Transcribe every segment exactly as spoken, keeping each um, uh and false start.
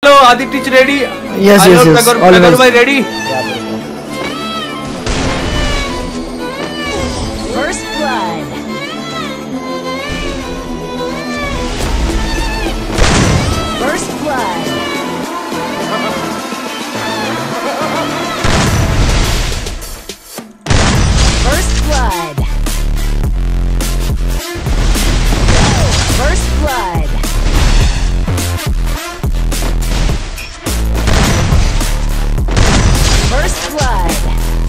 Hello, Aditech ready? Yes, Hello, yes, yes. Tagaru, All Tagaru well. bhai ready? First blood. First blood. First blood. First blood. First blood.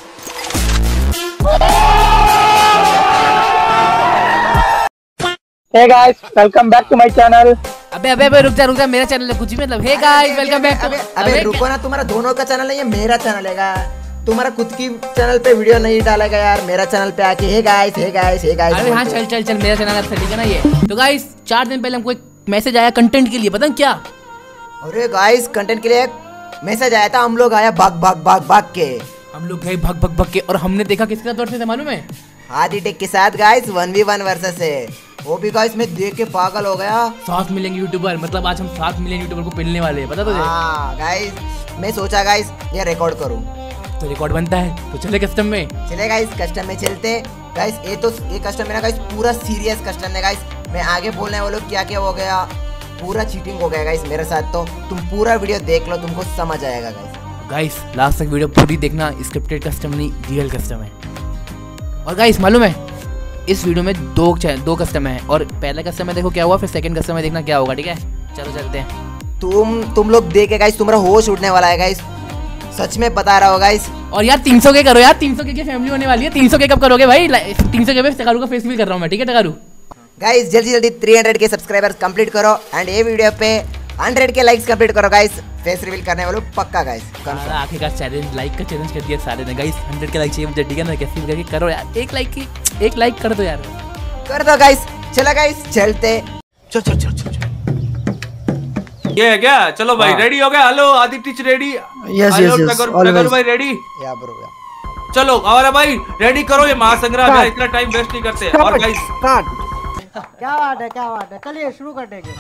Hey guys, welcome back to my channel. अबे अबे अबे रुक जा रुक जा, मेरा channel है कुछ भी मतलब। Hey guys welcome back. अबे अबे रुको ना, तुम्हारा दोनों का चैनल नहीं है, मेरा चैनल है। तुम्हारा खुद की चैनल पे वीडियो नहीं डालेगा यार, मेरा चैनल पे आके hey guys hey guys hey guys. अरे हाँ चल चल चल, मेरा चैनल अच्छा ठीक है ना ये। तो गाइस चार दिन पहले हमको एक मैसेज आया कंटेंट के लिए, पता क्या? अरे गाइस कंटेंट के लिए मैसेज आया था, हम लोग आया भाग भाग भाग भाग के। हम लोग गए भाग भाग भाग के और हमने देखा किसके साथ वर्सेस है मालूम है? आदिटेक के साथ guys one v one versus है। वो भी गाइस मैं देख के पागल हो गया। सात मिलियन यूट्यूबर, मतलब आज हम सात मिलियन यूट्यूबर को मिलने वाले हैं, पता तुझे? हाँ गाइस, मैं सोचा गाइस ये रिकॉर्ड करूं। तो रिकॉर्ड बनता है तो चले कस्टम में। चले गाइस कस्टम में चलते। गाइस ये तो ये कस्टम है ना गाइस, पूरा सीरियस कस्टम है गाइस। मैं आगे बोलने वालों क्या क्या हो गया, पूरा चीटिंग हो गया गाइस मेरे साथ। तो तुम पूरा वीडियो देख लो, तुमको समझ आएगा गाइस। गाइस लास्ट तक वीडियो पूरी देखना, स्क्रिप्टेड कस्टम नहीं रियल कस्टम है। और गाइस मालूम है इस वीडियो में दो दो कस्टम है, और पहला कस्टम में देखो क्या हुआ, फिर सेकंड कस्टम में देखना क्या होगा, ठीक है? चलो चलते हैं। तुम तुम लोग देखे गाइस, तुम्हारा होश उड़ने वाला है गाइस, सच में बता रहा हो गाइस। और यार तीन सौ के करो यार, तीन सौ के फैमिली होने वाली है। तीन सौ के कब करोगे भाई? तीन सौ के पे तगारू का फेस भी कर रहा हूं मैं, ठीक है तगारू? गाइस जल्दी जल्दी तीन सौ के सब्सक्राइबर्स कंप्लीट करो, एंड ये वीडियो पे सौ के लाइक्स कंप्लीट करो गाइस। फेस रिवील करने वालों पक्का गाइस। आखिरकार चैलेंज लाइक का चैलेंज कर दिया सारे ने गाइस। सौ के लाइक चाहिए मुझे, ठीक है ना? कैसे करके करो यार, एक लाइक की एक लाइक कर दो यार, कर दो गाइस। चला गाइस चलते। चल चल चल चल ये है क्या? चलो भाई रेडी हो गया? Hello Aditya ready? Yes, yes, yes. तगरू भाई रेडी? या ब्रो या चलो और भाई रेडी करो, ये महासंग्राम है, इतना टाइम वेस्ट नहीं करते। और गाइस क्या बात है, क्या बात है, चलिए शुरू कर देंगे।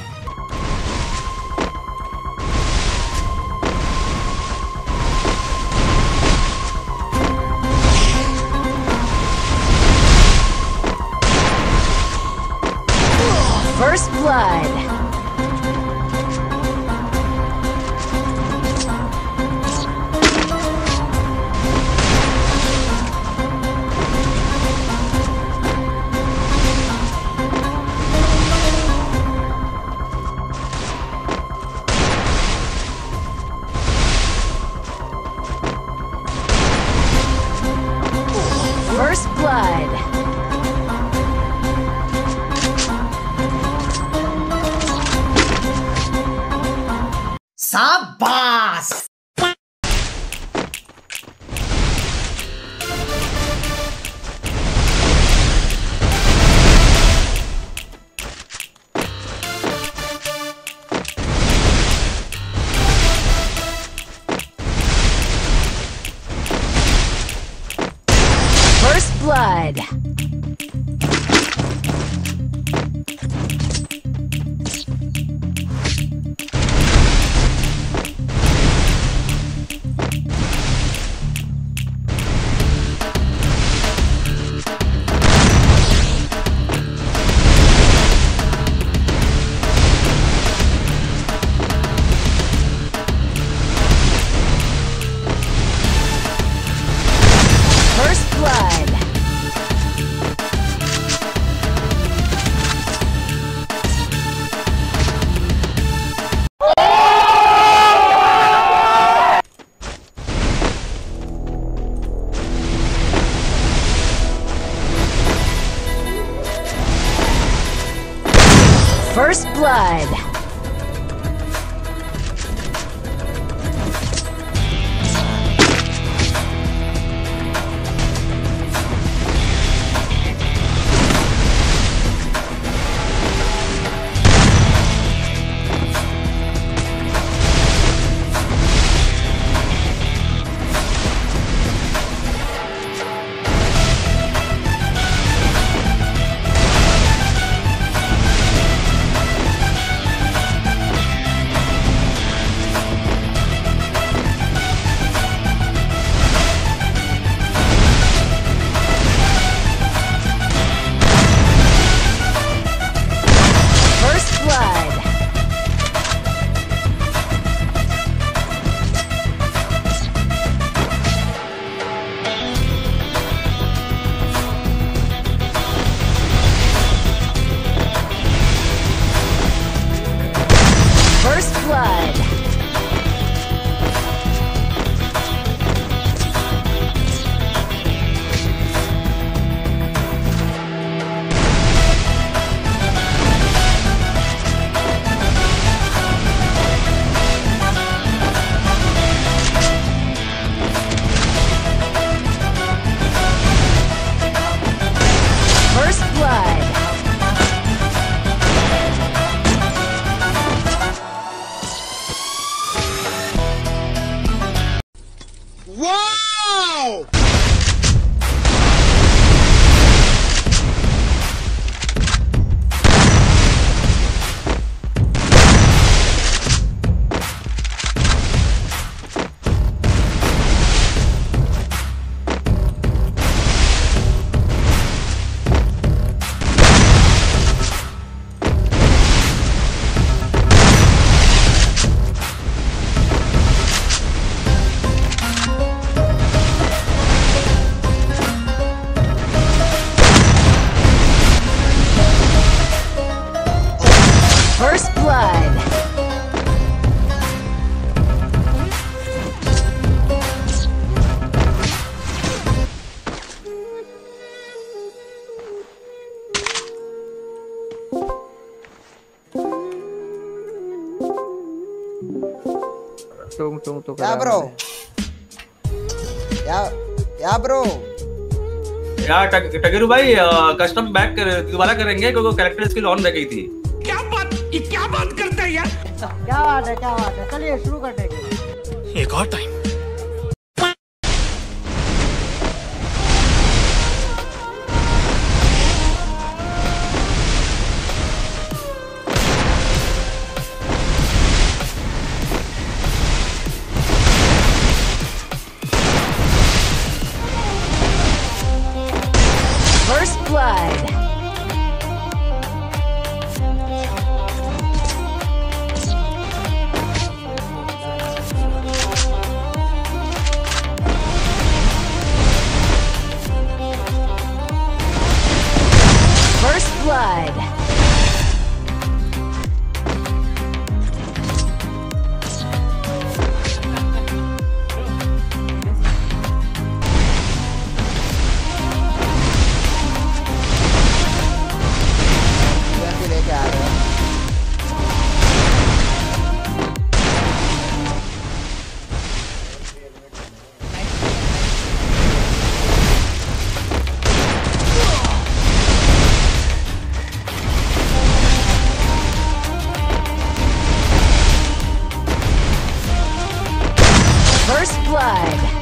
First blood. First blood. शाबाश। First blood. टुंग टुंग तो या ब्रो या या ब्रो यार टग, टगरू भाई कस्टम बैक कर दोबारा करेंगे क्योंकि कैरेक्टर स्किल ऑन रह गई थी। क्या बात ये क्या बात करते हैं यार? क्या बात है क्या बात है, चलिए शुरू करते हैं। एक और time. First blood. First blood. लेके आ रहे हैं। First blood.